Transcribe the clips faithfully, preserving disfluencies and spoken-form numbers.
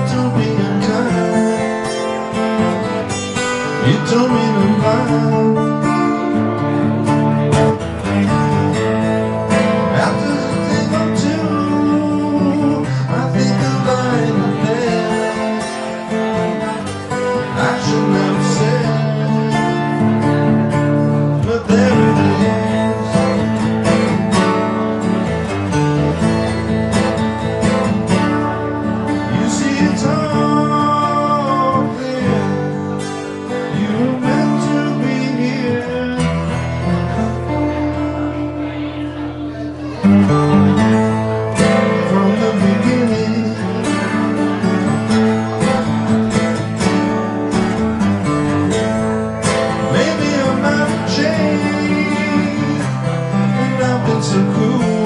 don't be unkind. You don't mean I'm blind. After the thing or two, I think I'm lying in bed. I should never say, but there it is. You see it's all clear. You were meant to be here. From the beginning. Maybe I'm not changed, and I've been so cool,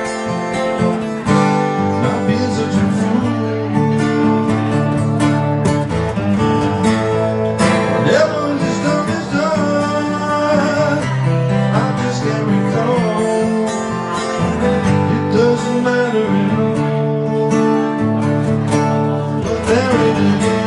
not being such a fool. Whatever is done is done. I just can't recall. It doesn't matter at all. But there it is.